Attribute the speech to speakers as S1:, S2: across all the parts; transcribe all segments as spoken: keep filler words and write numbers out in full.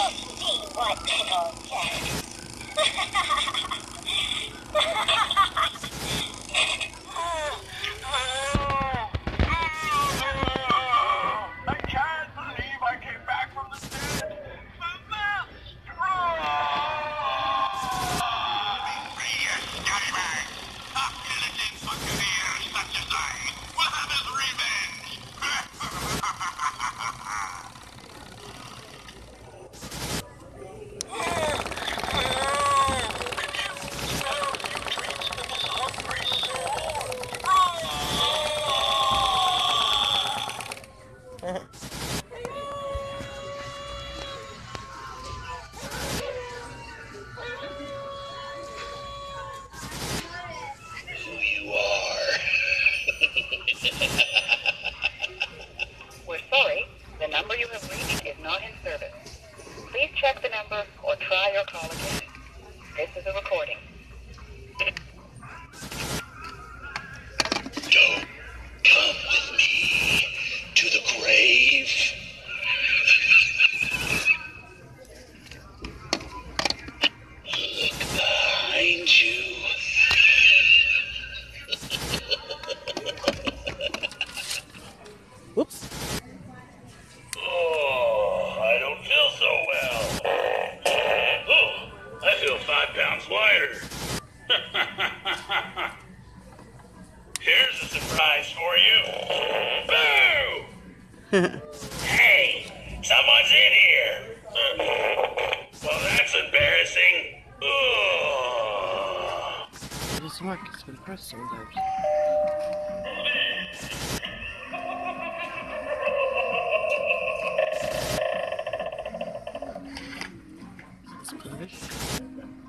S1: see what Pickle does.
S2: I can't believe I came back from the dead. This strong.
S3: Be free, you scumbag! A pillaging buccaneer such as I will have his revenge! Who you are?
S4: We're sorry. The number you have reached is not in service. Please check the number or try your call again. This is a recording.
S3: Don't come with me to the grave. Look behind you.
S5: Whoops.
S3: Oh, I don't feel so well. Oh, I feel five pounds lighter. Here's a surprise for you. Boo! Hey, someone's in here. Well, that's embarrassing. Oh.
S5: It doesn't work, it's been pressed sometimes. Let's push.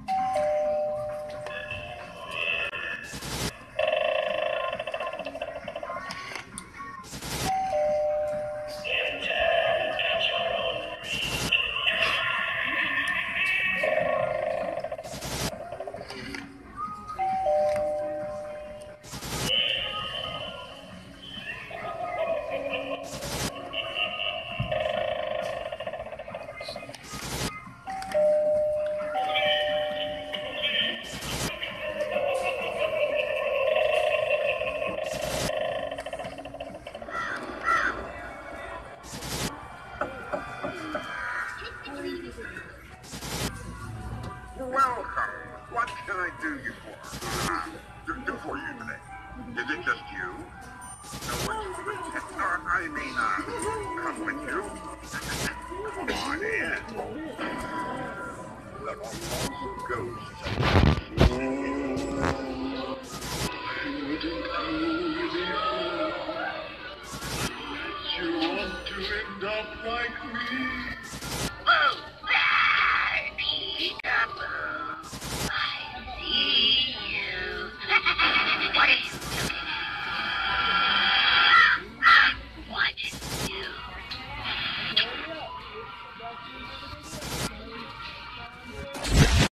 S2: Welcome. What can I do you for? Do, do for you today? Is it just you? No one's with you? Or, I mean, uh, come with you? Come on in. The lost ghosts. I wouldn't go any further. You want to end up like me?